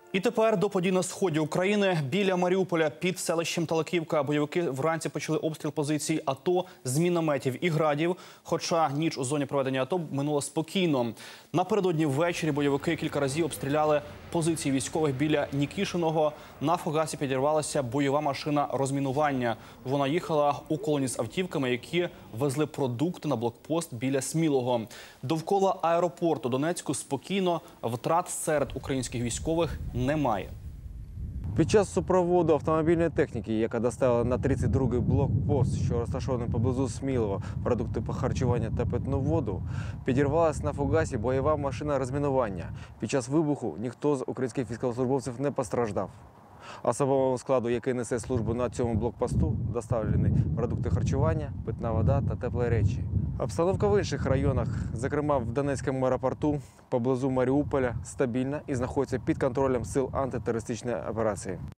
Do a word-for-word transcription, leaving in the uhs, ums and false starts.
І тепер до подій на сході України. Біля Маріуполя під селищем Талаківка бойовики вранці почали обстріл позицій АТО з мінометів і градів. Хоча ніч у зоні проведення АТО минула спокійно. Напередодні ввечері бойовики кілька разів обстріляли позиції військових біля Нікішиного. На фугасі підірвалася бойова машина розмінування. Вона їхала у колоні з автівками, які везли продукти на блокпост біля Смілого. Довкола аеропорту Донецьку спокійно, втрат серед українських військових немає. Під час супроводу автомобільної техніки, яка доставила на тридцять другий блокпост, що розташований поблизу Смілова, продукти по харчуванню та питну воду, підірвалася на фугасі бойова машина розмінування. Під час вибуху ніхто з українських військовослужбовців не постраждав. Особовому складу, який несе службу на цьому блокпосту, доставлені продукти харчування, питна вода та теплі речі. Обстановка в інших районах, зокрема в Донецькому аеропорту, поблизу Маріуполя, стабільна і знаходиться під контролем сил антитерористичної операції.